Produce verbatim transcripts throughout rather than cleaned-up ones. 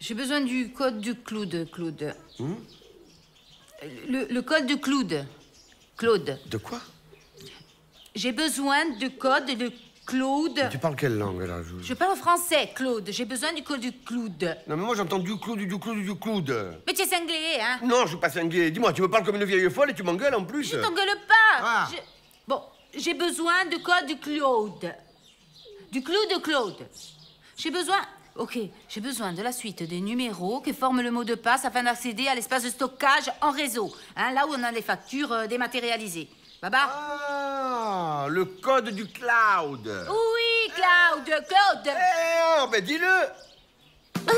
J'ai besoin du code du Claude, Claude. Hmm? Le, le code de Claude. Claude. De quoi? J'ai besoin du code de Claude. Mais tu parles quelle langue, là? Je, Je parle français, Claude. J'ai besoin du code du Claude. Non, mais moi, j'entends du Claude, du Claude, du Claude. Mais tu es cinglé, hein? Non, je suis pas cinglé. Dis-moi, tu me parles comme une vieille folle et tu m'engueules en plus. Je t'engueule pas. Ah. Je- Bon, j'ai besoin du code du Claude. Du Claude Claude. J'ai besoin... Ok, j'ai besoin de la suite des numéros qui forment le mot de passe afin d'accéder à l'espace de stockage en réseau. Hein, là où on a les factures euh, dématérialisées. Baba? Ah, le code du cloud. Oui, Claude, Claude. Eh, oh, ben dis-le.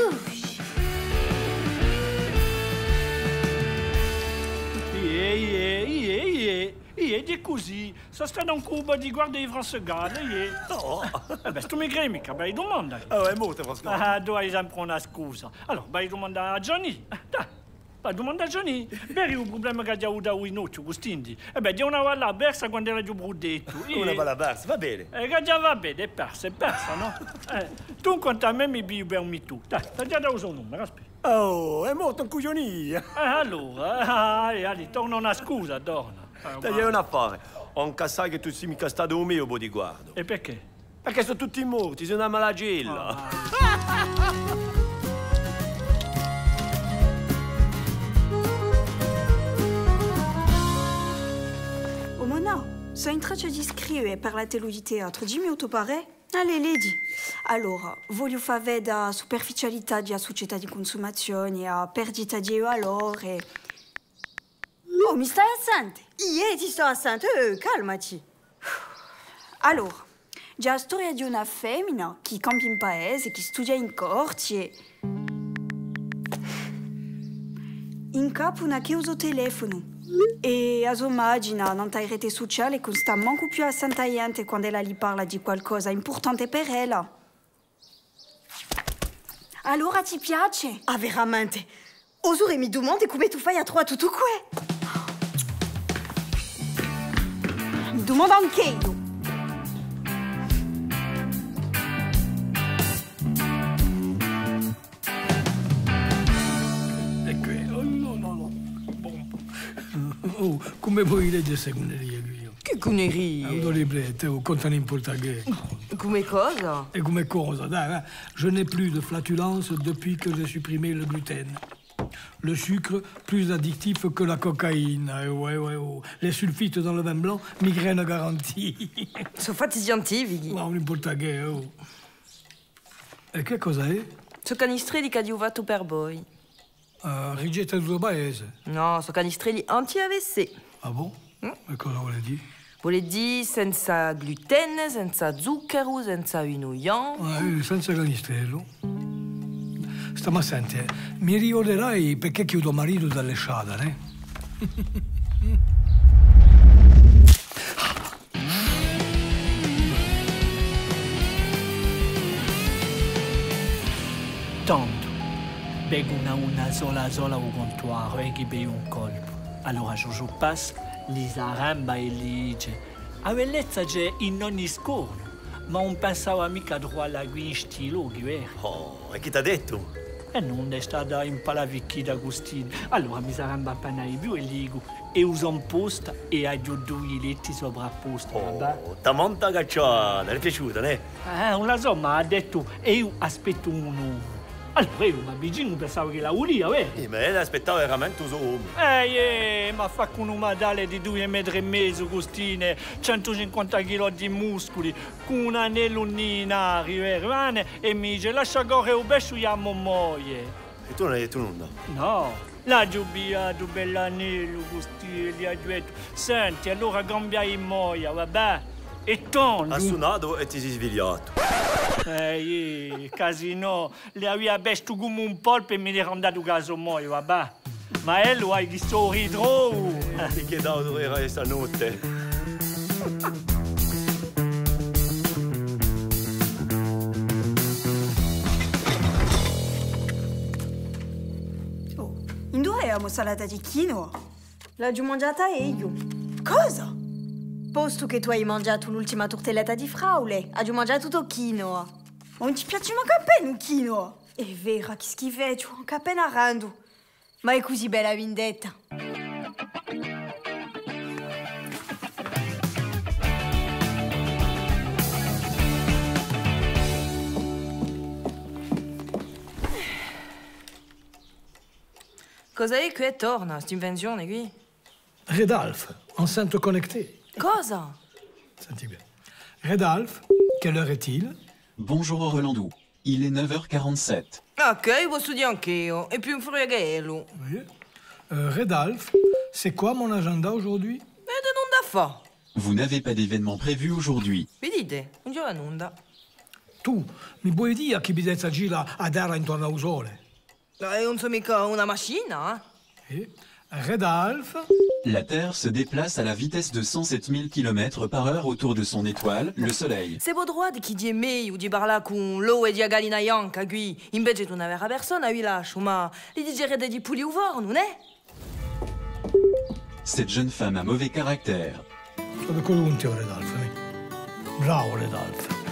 Ie, ie, ie, ie. Ie, di così. Sono stato in Cuba di guarda i fransegane, ie. Oh. Eh beh, sto mi crei mica, bei domanda. Ah ouais, molto, Francisco. Ah, dovevi sempre una scusa. Allora, vai domanda a Johnny. Eh, Dai, vai domanda a Johnny. Beh, un problema che abbiamo da noi noci, Agostini. E beh, di una là persa quando era giù brudetto. Una bella versa, va bene. Eh, che già va bene, è persa, è persa, no? Eh, tu quanto a me mi bi per mi tu. Dai, sta già da uso un numero, aspetta. Oh, è morto un cuglionio. Eh, allora, eh, allora, torna una scusa, torna. Eh, Dai, è un affare. Ho un cassaio che tu sei mica stato un mio bodyguardo. E perché? Perché sono tutti morti, sono una malagella. Oh mon no, sono in traccia di scrivere per la tele di teatro. Dimmi o tu pare? Allez, Lady. Allora, voglio far vedere superficialità della società di consumazione e a perdita di valore. Oh, mi stai assente? Io ti sto assente, eh, calmati. Allora, c'è la storia di una femmina che campa in paese, che studia in corti e... in capo una che usa il telefono. E a sua immagina, non hai rete sociale, non sta manco più assente niente quando ella gli parla di qualcosa importante per ella. Allora ti piace? Ah, veramente. Osure mi domande come tu fai a trovare tutto qua. Mi domando anche io. Ecco, oh, no, no, no. Oh, come vuoi leggere queste cunerie qui? Che cunerie? Un libretto, oh, contano in portoghese. Come cosa? Et come cosa? Dai, va. Je n'ai plus de flatulence depuis que j'ai supprimé le gluten. Le sucre, plus addictif que la cocaïne. Eh, ouais, ouais, oh. Les sulfites dans le vin blanc, migraine garantie. Sono fatti scientifici. Ma un portoghese, oh. E che cosa è? Sono canistrelli che ho uvato per voi. Uh, rigetta del tuo paese. No, sono canistrelli anti-A V C. Ah bon? Mm? E cosa vuole dire? Vuole dire senza gluten, senza zucchero, senza inuian. Ah, eh, senza canistrello. Stiamo assenti, eh. Mi ricorderai perché chiudo marito dalle sciadre, eh? Tanto, bevo una, una sola sola au comptoir e che bevo un colpo. Allora Giorgio passa, li arramba e li dice: a bellezza c'è in ogni scorno, ma non pensava mica droit alla guida stilo, guerra. Oh, e chi t'ha detto? E non è stata in palavicchi d'Agostino. Allora mi saremmo appena i più e dico, e uso un posta e hai due letti sovrapposti. Oh, ta monta cacciata, è piaciuta, ne? Eh, non so, ma ha detto, e io aspetto uno. Allora io mi avvicino, pensavo che la ulia, vero? Sì, ma lei aspettava veramente un suo uomo. Eh, eh, ma fa con un madale di due metri e mezzo, costine, centocinquanta chili di muscoli, con un anello ninari, vero? E mi dice, lascia correre un pesce a moglie. E tu non hai detto nulla? No, l'ha giubiato bell'anello, costine, gli ha detto, senti, allora cambia in moglie, vabbè? E tondo. Ha suonato e ti sei svegliato. Eh, casino, le aveva besto come un polpo e mi era andato caso muoio, vabbè. Ma e lo hai visto ridro? E che da dove era stanotte? Oh, in due abbiamo salata di quinoa. L'ho mangiata io. Cosa? Posto che tu hai mangiato l'ultima tortelletta di fraule, ho mangiato tutto quinoa. Non ti piace manco a bene un quinoa? È vero, che schifeggio, anche appena rando. Ma è così bella vendetta. Cos'è che torna, questa invenzione qui? Redalf, enceinte connectée. Cosa? Senti bien. Redalf, quelle heure est-il? Bonjour Orlandou, il est neuf heures quarante-sept. Ok, io studio anch'io, e più un freghello. Oui. Euh, Redalf, c'est quoi mon agenda aujourd'hui? E de non da fa? Vous n'avez pas d'événement prévu aujourd'hui. Vedete, un giorno non da. Tu, mi puoi dire che bidezza gira a terra intorno al sole? E non so mica una macchina, eh? Et Redalf, La Terre se déplace à la vitesse de cent sept mille kilomètres par heure autour de son étoile, le Soleil. Se vuoi droit di chi di me o di parla con l'o e di gallina ianca qui, invece di una vera persona vi lascio, ma li digerete di puli uvor, non è? Cette jeune femme a mauvais caractère. sono contento, Redalf. eh. Bravo, Redalf.